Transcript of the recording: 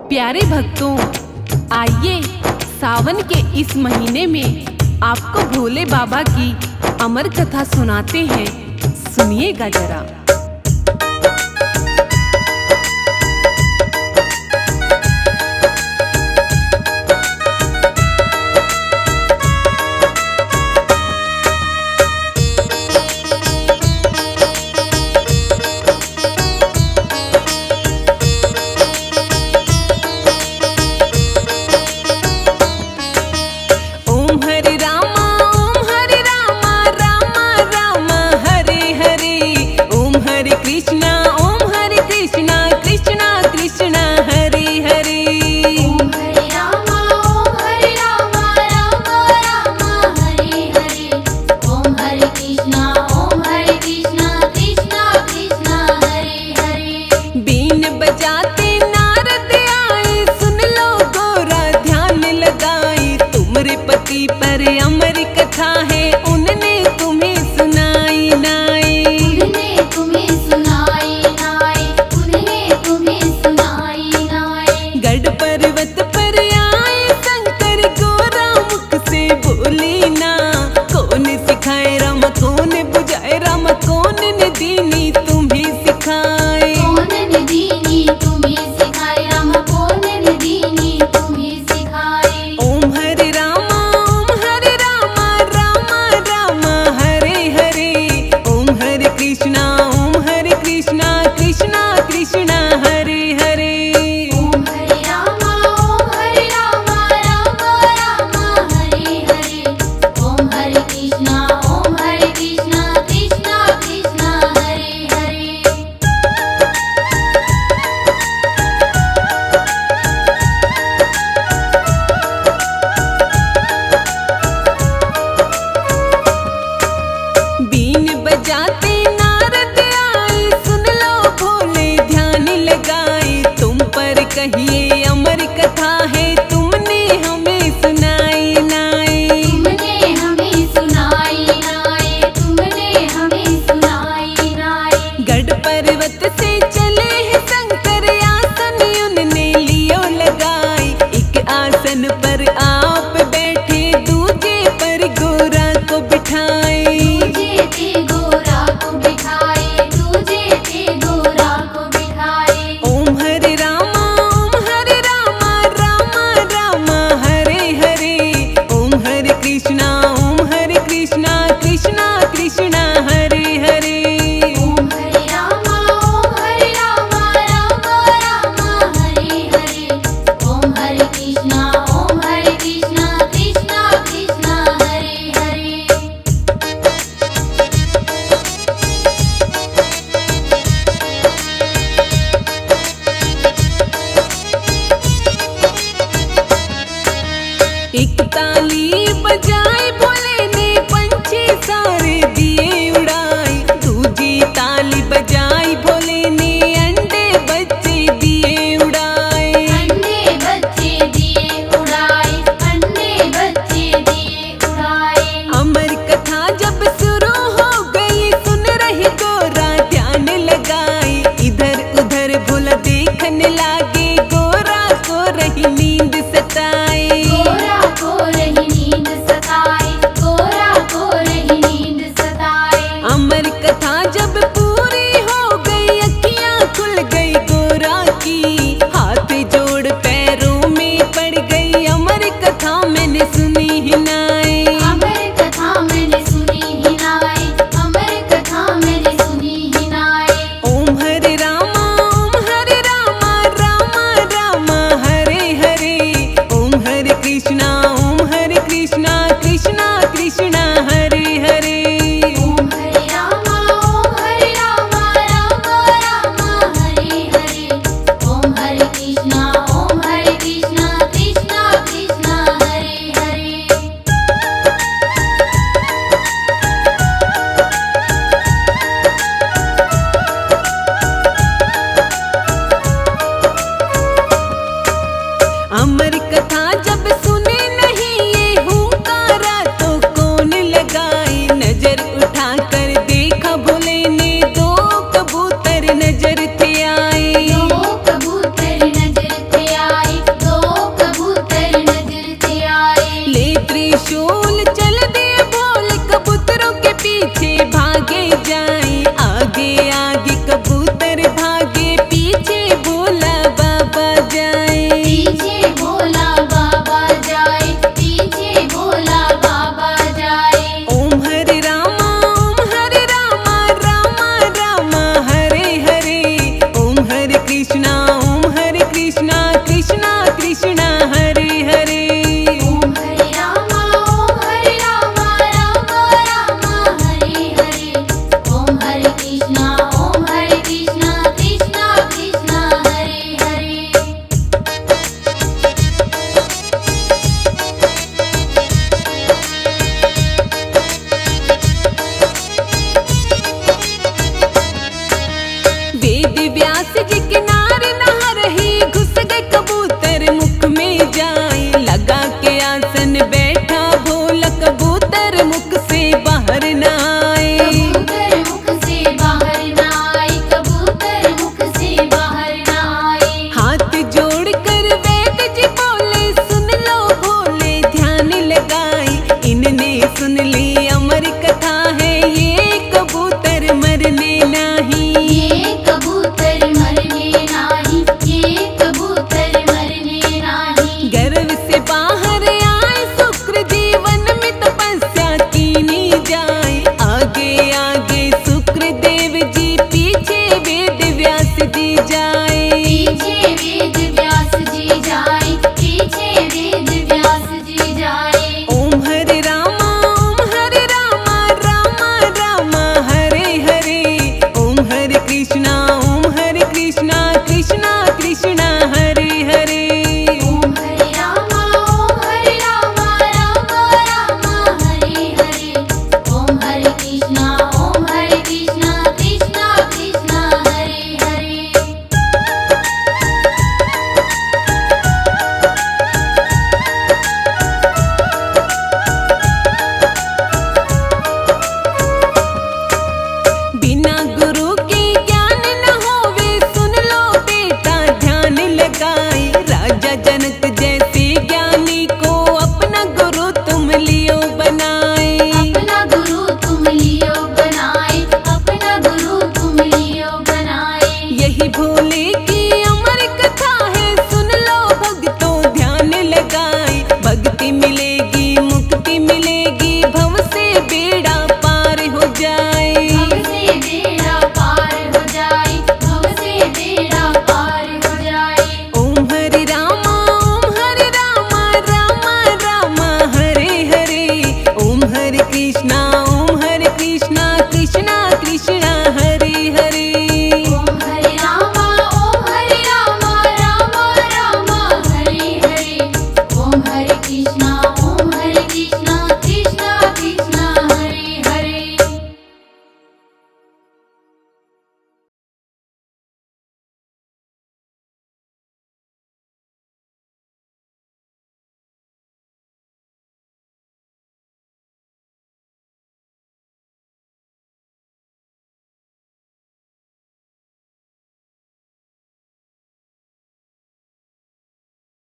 प्यारे भक्तों, आइए सावन के इस महीने में आपको भोले बाबा की अमर कथा सुनाते हैं। सुनिएगा जरा। पर अमर कथा है उनने तुम्हें सुनाई नाई, उन्हें तुम्हें सुनाई नाई, उन्हें तुम्हें सुनाई नाई। गढ़ पर्वत पर आए शंकर गोरा मुख से बोली ना, कौन सिखाए राम कौन बुझाए राम, कौन ने दीनी तुम्हें सिखाए, कौन ने दीनी तुम्हें सिखाए राम, कौन ने दीनी तुम्हें सिखाए। ओम हरे राम कृष्णा कृष्णा हरे हरे। ओम हरे राम राम राम हरे हरे। ओम हरे कृष्णा कृष्णा कृष्णा हरे हरे। बीन बजाते नारद कृष्णा ओम हरे कृष्णा कृष्णा कृष्णा हरे हरे। वेद व्यास जी के नार नहा रही, घुस गए कबूतर मुख में जाए, लगा के आसन बैठा भोला, कबूतर मुख से बाहर न आए। कबूतर मुख से बाहर न आए, कबूतर मुख से बाहर न आए। हाथ जोड़ कर वेद जी बोले, सुन लो भोले ध्यान लगाए, इनने सुन ली अमर कथा है, ये कबूतर मरने नहीं। ये कबूतर मरने नाही, ये कबूतर मरने नाही। गर्भ से बाहर आए शुक्र, जीवन में तपस्या कीनी जाए, आगे आगे शुक्र देव जी, पीछे वेद व्यास जी जाए। पीछे वेद व्यास जी जाए, पीछे वेद व्यास जी जाए। ओम हरे रामा रामा रामा हरे हरे, ओम हरे कृष्णा कृष्णा कृष्णा कृष्णा हरे हरे। ओम हरे रामा रामा रामा हरे हरे, ओम हरे कृष्णा कृष्णा कृष्णा हरे हरे। बिना गुरु के ज्ञान न होवे, सुन लो बेटा ध्यान लगाए, राजा जनक जैसे ज्ञानी को अपना गुरु तुम लियो बनाए। अपना गुरु तुम लियो बनाए, अपना गुरु तुम लियो बनाए। यही भोले की अमर कथा है, सुन लो भक्तों ध्यान लगाए, भक्ति मिलेगी मुक्ति मिलेगी, भव से बेड़ा पार हो जाए। भव से बेड़ा पार हो जाए, भव से बेड़ा पार हो जाए। ओम हरे रामा रामा रामा हरे हरे, ओम हरे कृष्णा कृष्णा कृष्णा